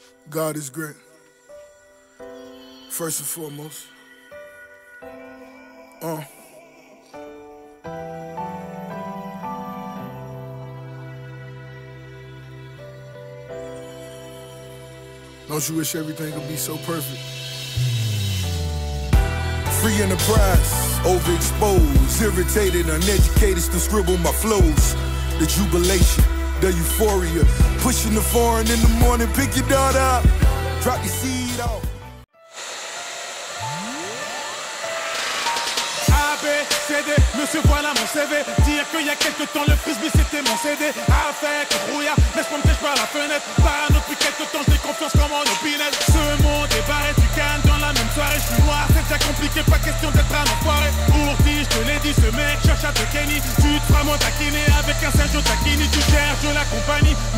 God is great. First and foremost. Don't you wish everything could be so perfect? Free enterprise, overexposed, irritated, uneducated, still scribble my flows. The jubilation, the euphoria, pushing the foreign in the morning, pick your daughter up, drop your seed off. CD, monsieur voilà mon CV. Dire qu'il y a quelques temps le frisbee c'était mon CD. Avec brouillard, laisse-moi me cacher par la fenêtre. Parano depuis quelques temps, j'ai confiance comme en opinel. Ce monde est barré, tu cannes dans la même soirée. Je suis noir, c'est déjà compliqué, pas question d'être un enfoiré. Pour ti, je te l'ai dit, ce mec cherche à te kenny. Tu te feras moins taquiner avec un Sergio Tacchini. Tu cherches de la compagnie,